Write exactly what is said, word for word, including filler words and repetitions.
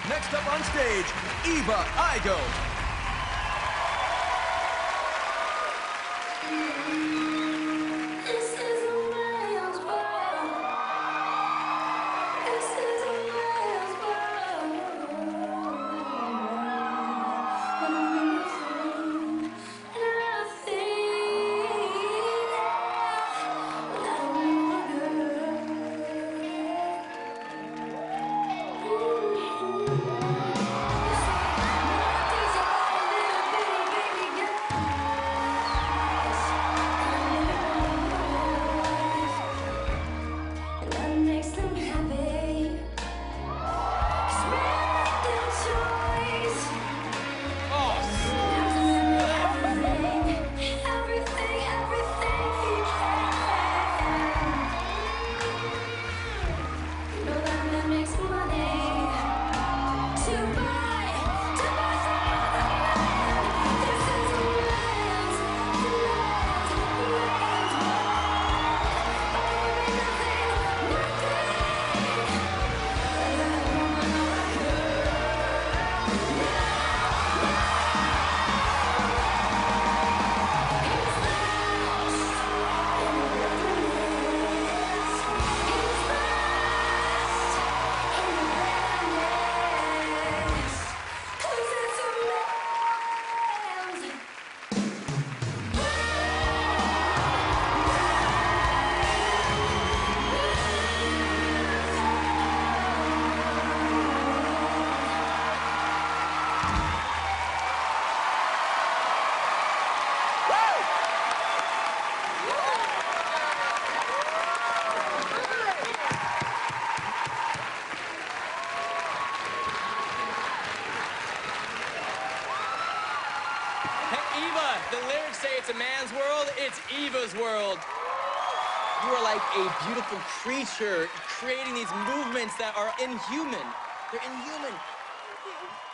Next up on stage, Eva Igo. This is a man's world. This is a man's world. When I'm nothing, makes them happy. 'Cause we're not their choice. Everything, everything, everything he can. You know that man makes money to buy, to buy some other man. This is a man's, man's, man's world. But nothing, nothing. Hey, Eva, the lyrics say it's a man's world, it's Eva's world. You are like a beautiful creature creating these movements that are inhuman. They're inhuman.